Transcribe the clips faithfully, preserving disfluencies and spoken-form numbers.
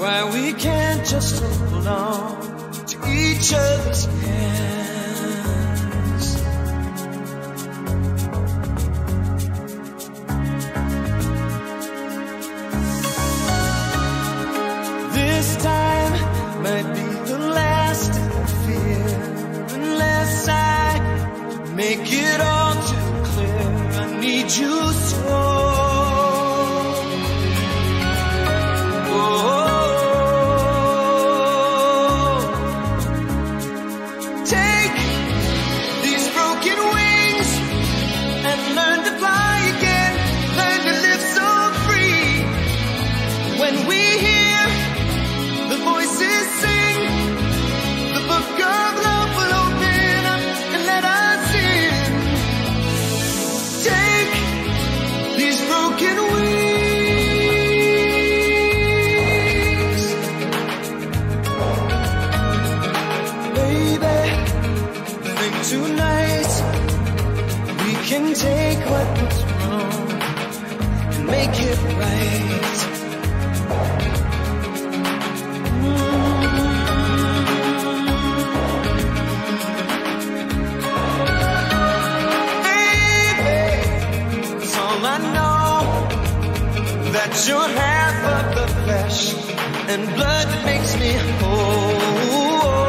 why we can't just hold on to each other's hands. This time might be the last I fear, unless I make it all too clear. I need you so. Tonight we can take what was wrong and make it right. Baby, it's all I know, that you're half of the flesh and blood that makes me whole.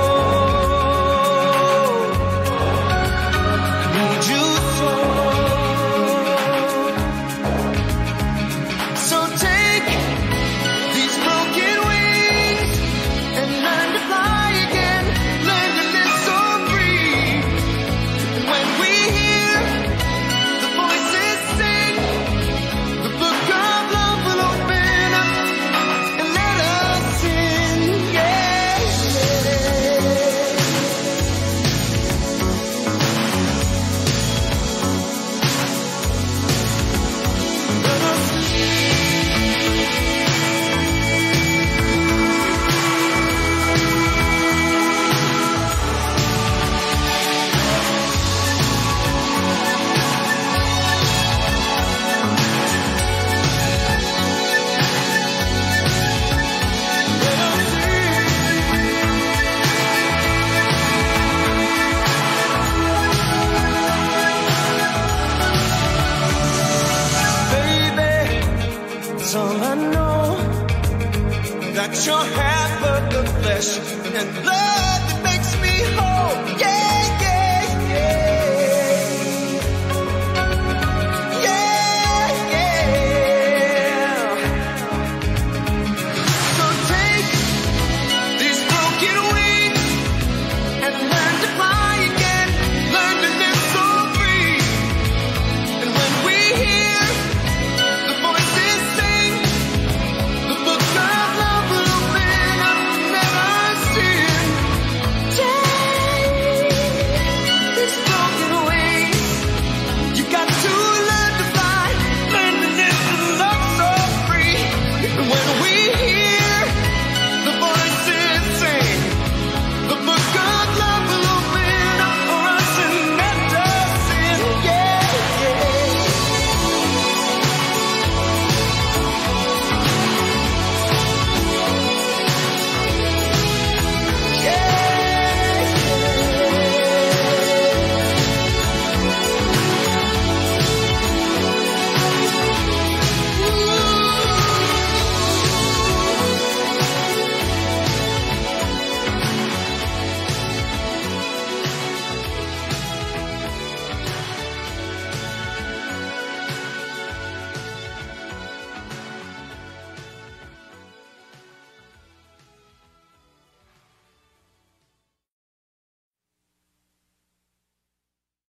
All I know, that you're half of the flesh and blood